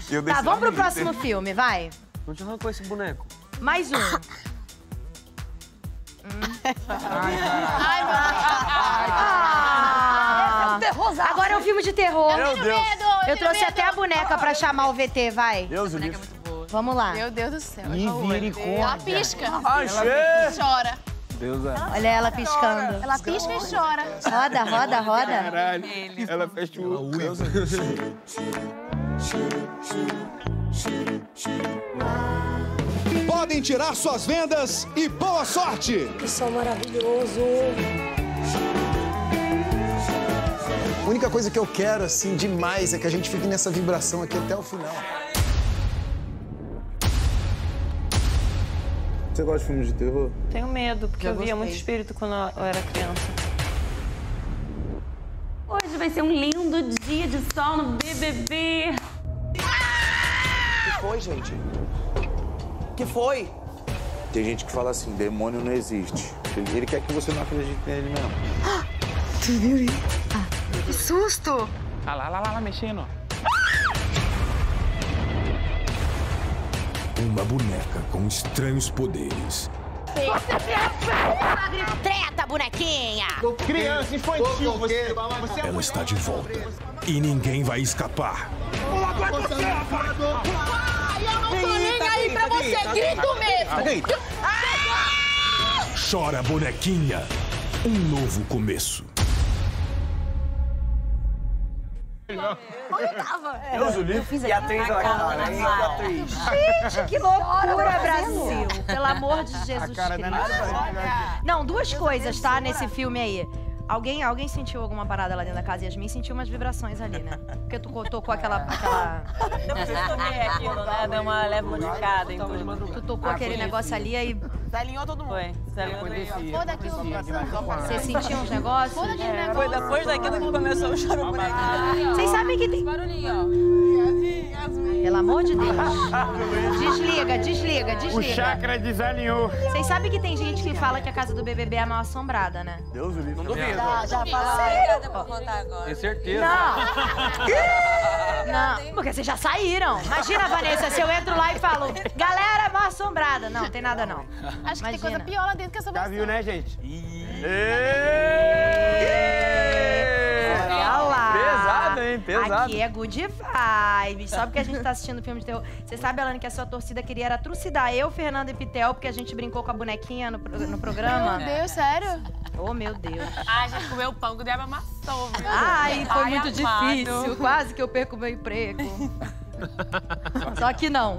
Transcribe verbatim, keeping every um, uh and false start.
Eu Tá, vamos pro próximo filme, vai. Onde arrancou esse boneco? Mais um. hum. Ai, Ai, meu Ah. Deus. Agora é um filme de terror. Meu Deus. Medo, eu, Eu trouxe até a boneca pra chamar o V T, vai. Deus o livre. Vamos lá. Meu Deus do céu. Misericórdia. Ela pisca. Achei! Chora. Deus é. Olha ela piscando. Ela pisca e chora. Roda, roda, roda. Caralho. Ela fecha o olho. Deus é. Podem tirar suas vendas e boa sorte! Que sol maravilhoso! A única coisa que eu quero, assim, demais é que a gente fique nessa vibração aqui até o final. Você gosta de filmes de terror? Tenho medo, porque Já eu via gostei. muito espírito quando eu era criança. Hoje vai ser um lindo dia de sol no B B B. O que foi, gente? O que foi? Tem gente que fala assim, demônio não existe. Ele quer que você não acredite nele mesmo. Tu viu isso? Ah, que susto! Ah lá, lá, lá, lá, mexendo. Uma boneca com estranhos poderes. Treta, bonequinha! Criança infantil, você. você é Ela está de volta. E ninguém vai escapar. Ai, eu não tô nem aí pra você, grito mesmo! Chora, bonequinha. Um novo começo. Onde eu tava? Deus o livre. E a atriz, ela cara, hein? E a atriz. Gente, que loucura, Brasil. Pelo amor de Jesus cara não é nada Cristo. parecido. Não, duas coisas, tá, nesse filme aí. Alguém, alguém sentiu alguma parada lá dentro da casa? Yasmin sentiu umas vibrações ali, né? Porque tu tocou aquela... aquela... Eu preciso comer aquilo, né? Deu uma leve modificada em tudo. Tu tocou aquele negócio ali aí... Você alinhou todo mundo. Foi. Você alinhou tudo. Foda aquilo. Você sentiu uns negócios? Foda aquele É, negócio. foi depois daquilo que começou o choro bonequinho. Vocês sabem que tem... Pelo amor de Deus. Desliga, desliga, O desliga. chakra desalinhou. Vocês sabem que tem gente que fala que a casa do B B B é mal assombrada, né? Deus o livre. Não duvido. Já, já fala. Sério? Pra contar agora. Tenho certeza. Não. Não, porque vocês já saíram. Imagina, Vanessa, se eu entro lá e falo, galera, mal assombrada. Não, tem nada não. Acho que tem Imagina. coisa pior lá dentro que essa Já viu, né, gente? Olha lá. Pesado, hein? Pesado. Aqui é good vibes. Só porque a gente tá assistindo filme de terror. Você sabe, Alane, que a sua torcida queria era trucidar eu, Fernando e Pitel, porque a gente brincou com a bonequinha no, pro- no programa. Meu Deus, sério? Oh, meu Deus. Ai, a gente comeu o pão que o Diabo amassou, viu? Ai, foi Ai, muito amado. difícil. Quase que eu perco o meu emprego. Só que não.